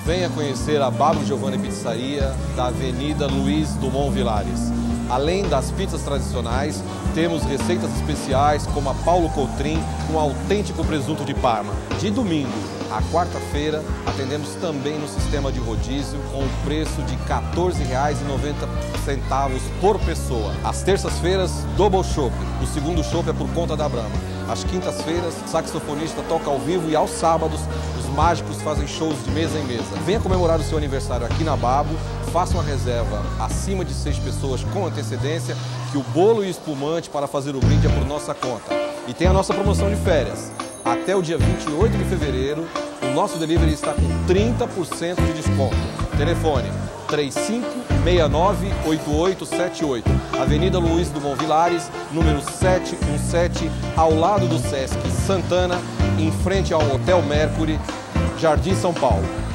Venha conhecer a Babbo Giovanni Pizzaria da Avenida Luiz Dumont Vilares. Além das pizzas tradicionais, temos receitas especiais como a Paulo Coutrin com autêntico presunto de Parma. De domingo a quarta-feira, atendemos também no sistema de rodízio com o preço de R$ 14,90 por pessoa. Às terças-feiras, double chopp. O segundo chopp é por conta da Brahma. Às quintas-feiras, o saxofonista toca ao vivo e aos sábados, os mágicos fazem shows de mesa em mesa. Venha comemorar o seu aniversário aqui na Babbo, faça uma reserva acima de 6 pessoas com antecedência, que o bolo e espumante para fazer o brinde é por nossa conta. E tem a nossa promoção de férias. Até o dia 28 de fevereiro, o nosso delivery está com 30% de desconto. Telefone 3569-8878, Avenida Luiz Dumont Vilares, número 717, ao lado do Sesc Santana, em frente ao Hotel Mercury, Jardim São Paulo.